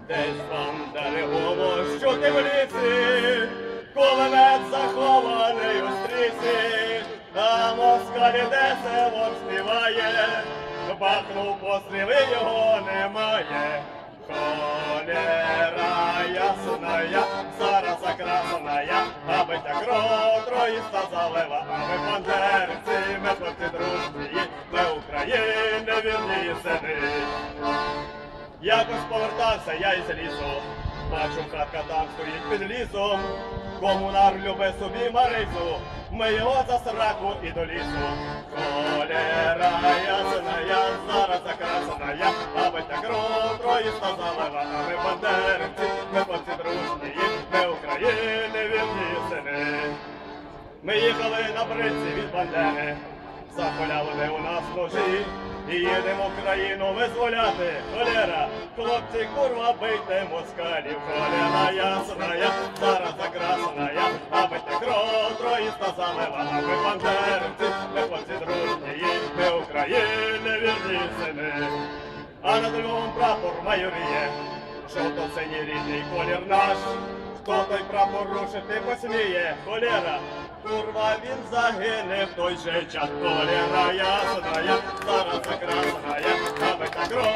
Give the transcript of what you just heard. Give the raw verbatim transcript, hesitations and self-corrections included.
Десь там дерево, що ти в лісі, кулемет захований у стрісі, а москалі де селом співає, бахнув постріли, його немає. Холера ясная, зараза красная, аби та кров троїста залила, а ми бандерці, ми хлопці дружні, ми України вірні сини. Якось повертався я із лісу, бачу, хатка там стоїть під лісом, комунар любить собі Марису, ми його за сраку і до лісу. Холера ясная, зараза красная, аби та кров троїста залила, а ми бандерівці, ми хлопці дружні, ми України вірні сини. Ми їхали на бриці від Бандери, захвалявили у нас ножі, і їдемо країну визволяти. Холера, хлопці, курва, бийте москалів. Холера ясная, зараза красная, аби та кров троїста залила, а ми бандерівці, ми хлопці дружні, ми України вірні сини. А над Львовом прапор майоріє, жовто-синій рідний колір наш. Хто той прапор рушити посміє? Холера, курва, він загине в той же час. Холера ясная, зараза красная, аби та кров